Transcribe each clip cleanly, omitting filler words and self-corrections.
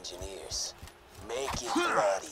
engineers. Make it bloody.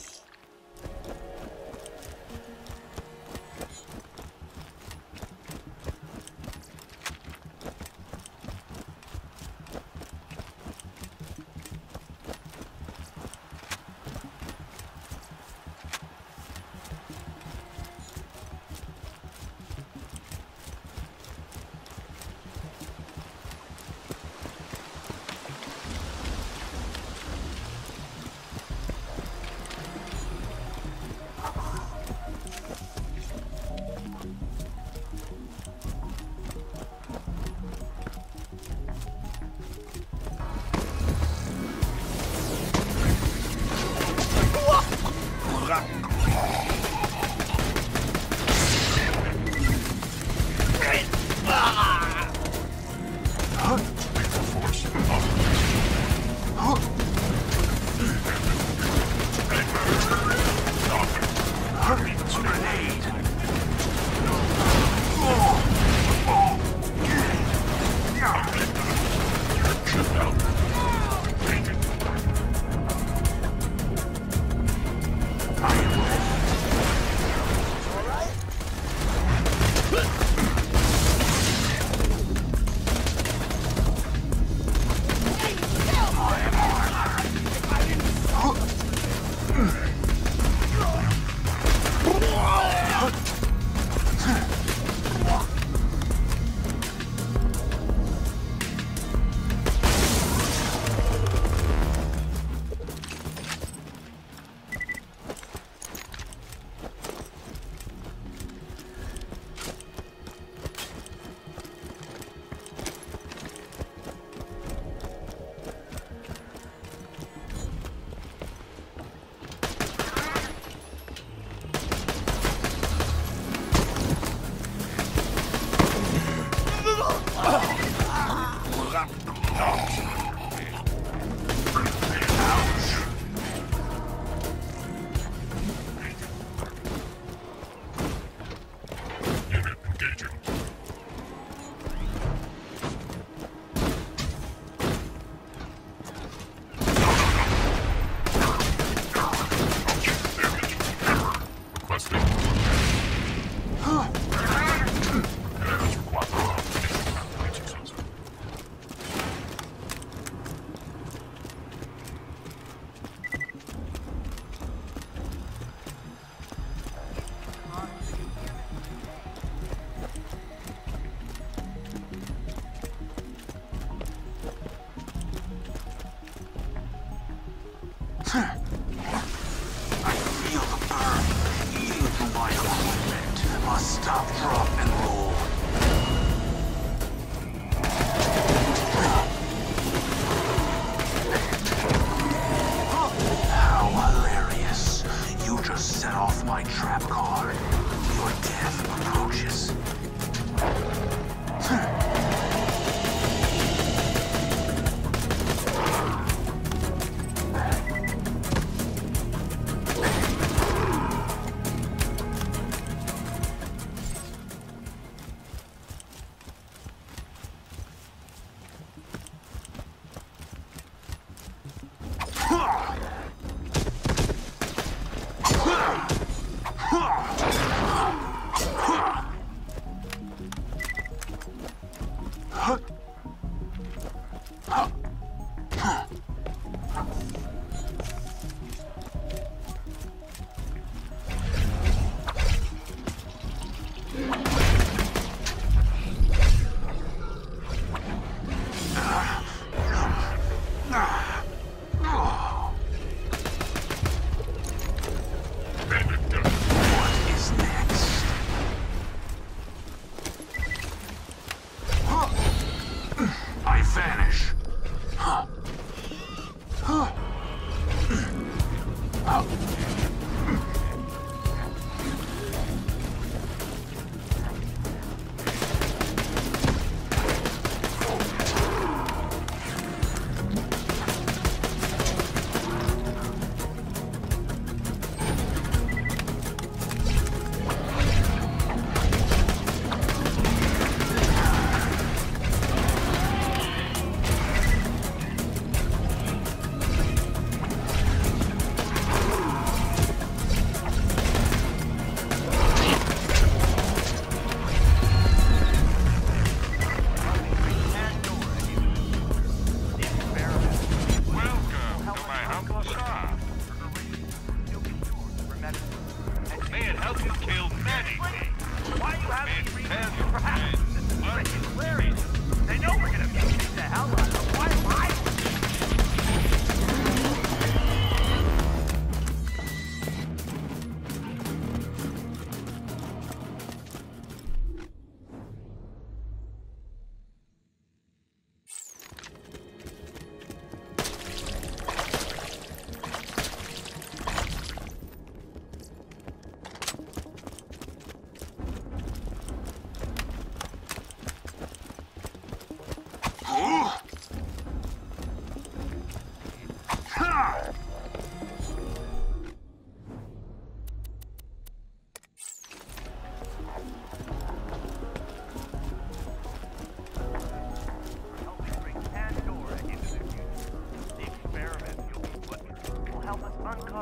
I feel the burn eating through my equipment. Must stop, drop, and roll. How hilarious. You just set off my trap card. Your death approaches.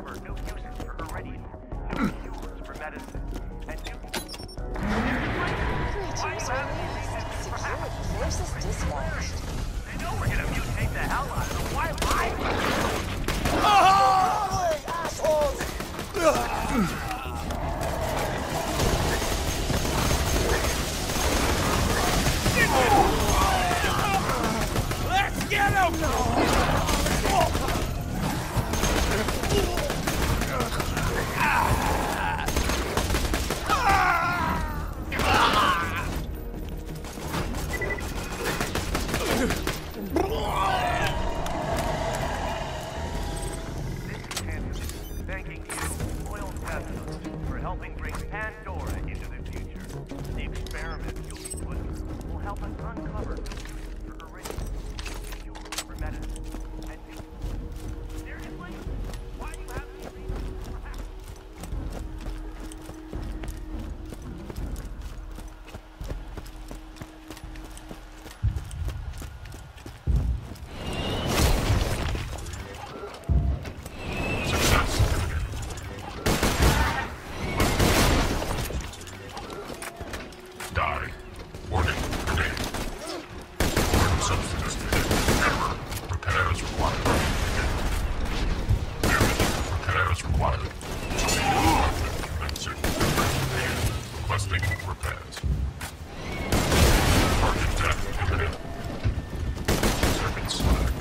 uncover new uses for iridium, new cures for medicine, and new... Creatures released. Security forces dispatched. They know we're gonna mutate the hell out of them. Why lie? Assholes! Let's get him! Thanking you, Loyal Vessels, for helping bring Pandora into the future. The experiments you'll be put through will help us uncover new uses for iridium, new cures for medicine, and new... Seriously? Why do you have any reason for having... Die. Warning. Grenade. Foreign substance detected. Error. Repairs required. Damage. Repairs required. Exit. Requesting repairs. Target death imminent. Circuit slag.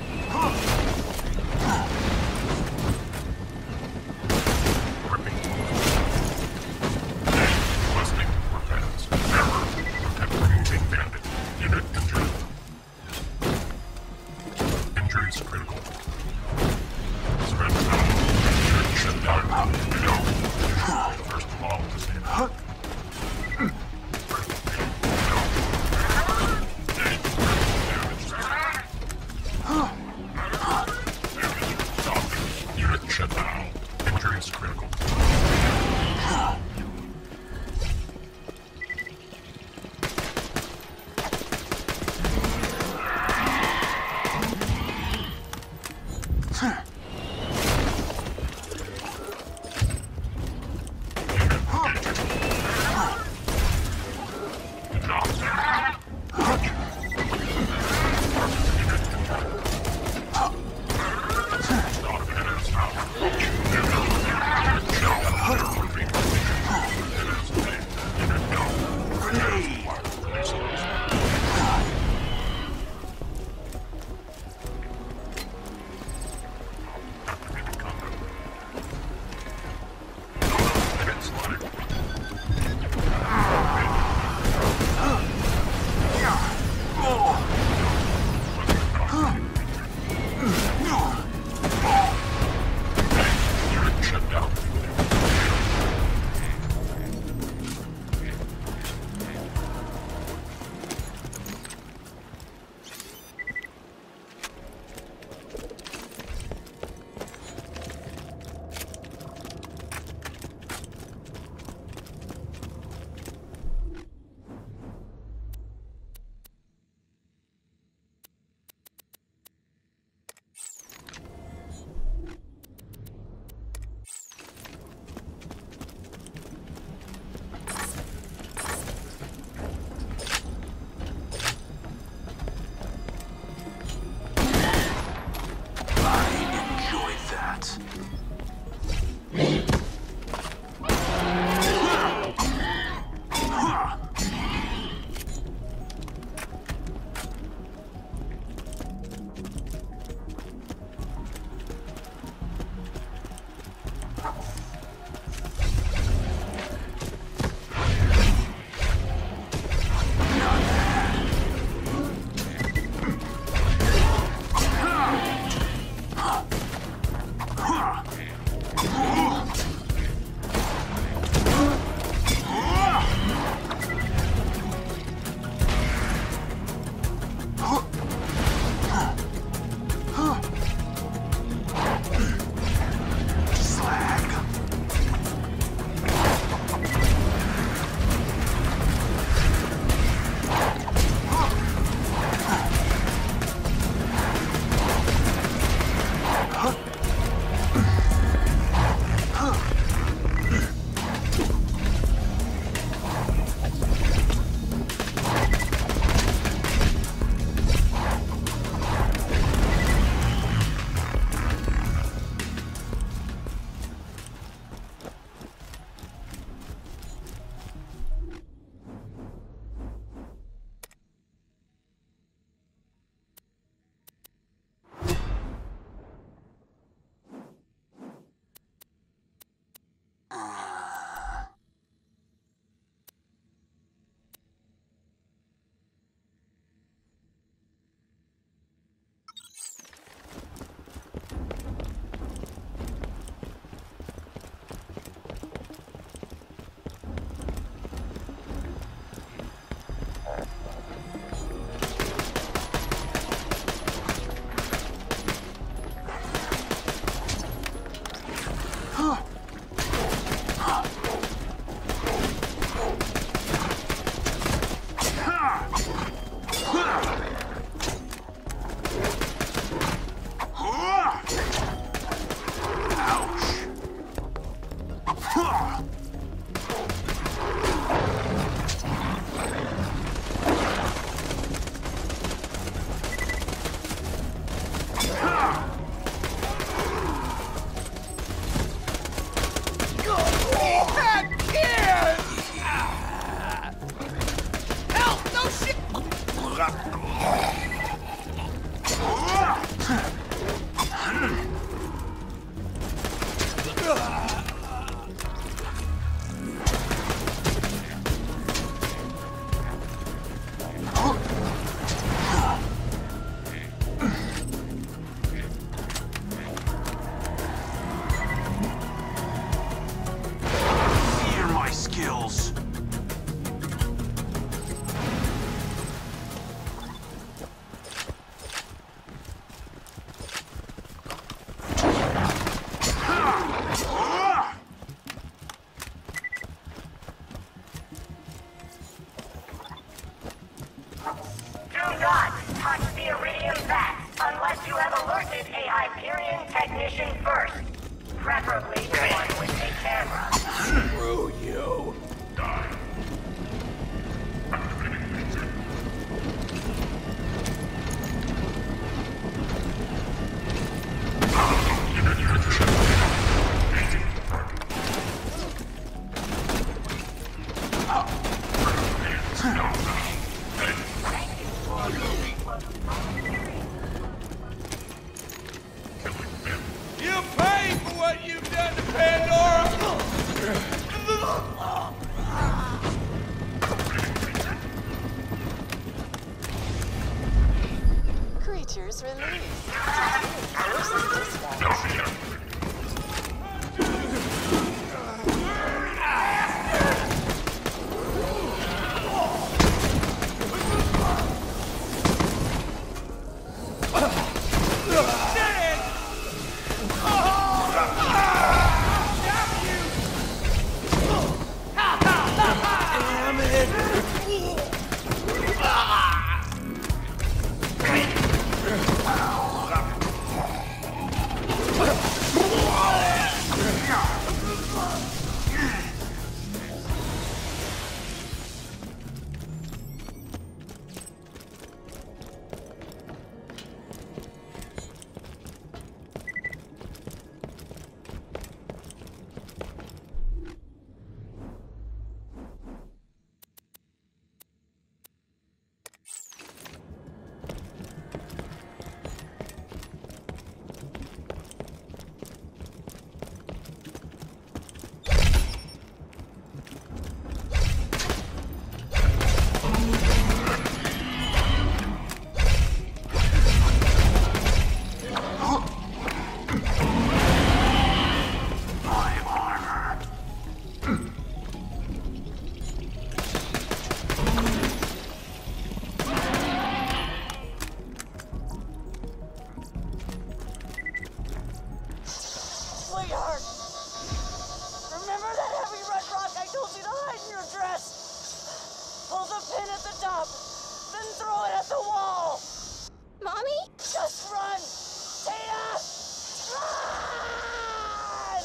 Gripping. Requesting repairs. Error. Removing bandit. Unit injured. Injuries critical. Spread out. Unit shut down. No. First of all, to stand up. Unit shut down. Injuries critical. Slag. Do not touch the iridium vat unless you have alerted a Hyperion technician first. Preferably one with a camera. Screw you. Die. You pay for what you've done to Pandora! Creatures released. Forces dispatched. Sweetheart! Remember that heavy red rock I told you to hide in your dress? Pull the pin at the top, then throw it at the wall! Mommy? Just run! Tina! Run!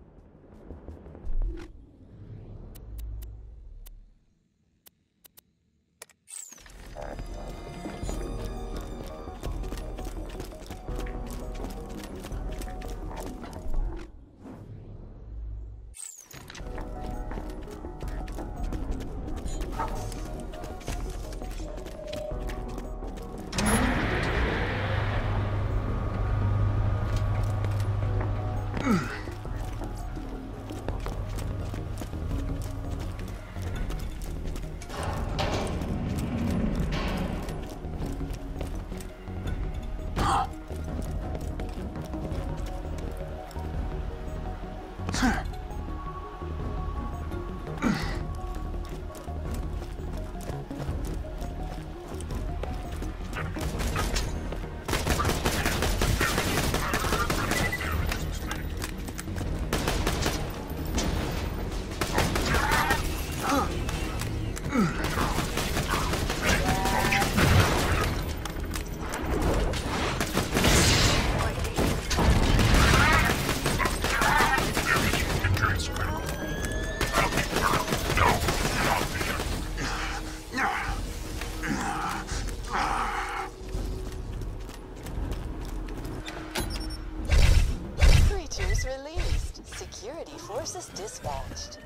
Creatures released. Security forces dispatched.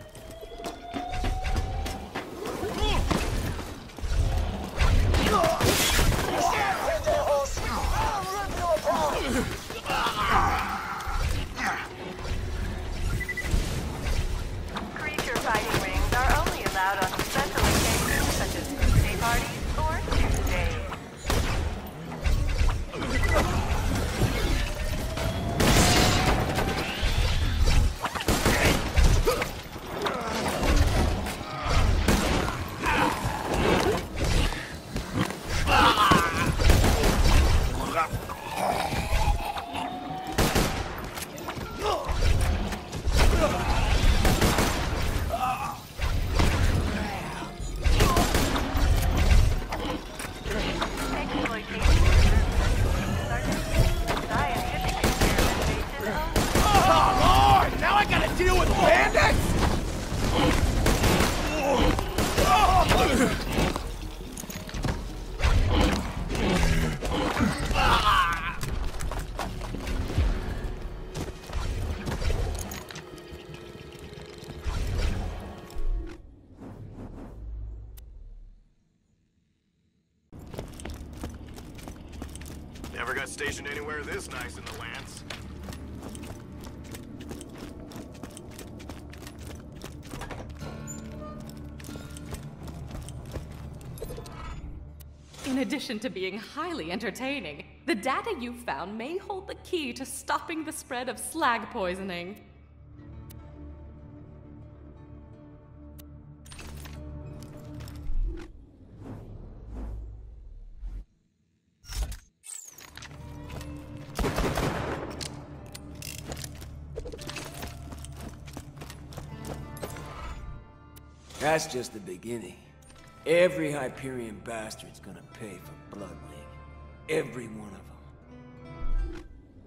Creature fighting rings are only allowed on special occasions such as birthday parties or Tuesdays. stationed anywhere this nice in the lands. In addition to being highly entertaining, the data you found may hold the key to stopping the spread of slag poisoning. That's just the beginning. Every Hyperion bastard's gonna pay for Bloodwing. Every one of them.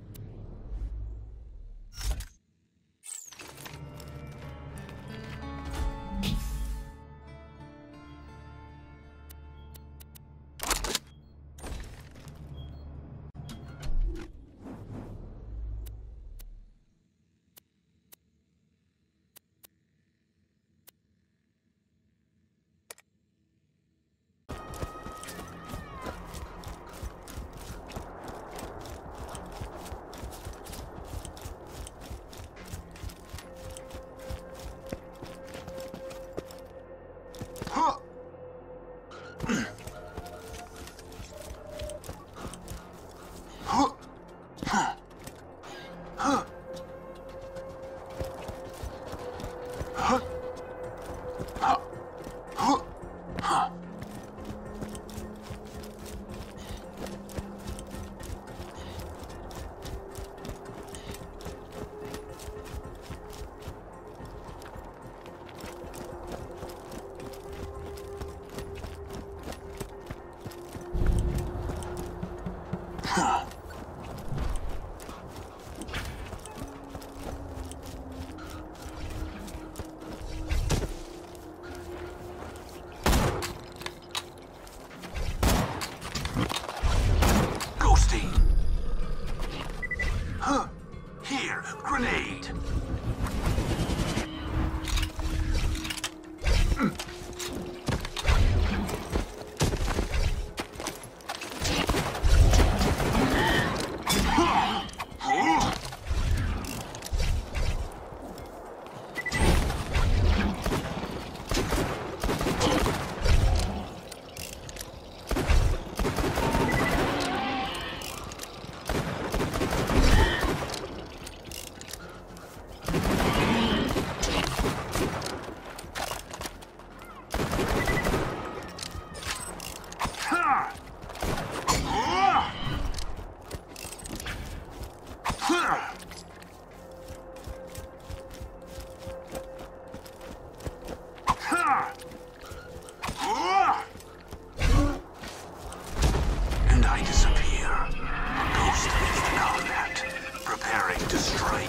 Here, grenade. And I disappear. A ghost leaves the combat, preparing to strike.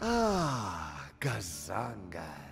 Ah, Gazanga.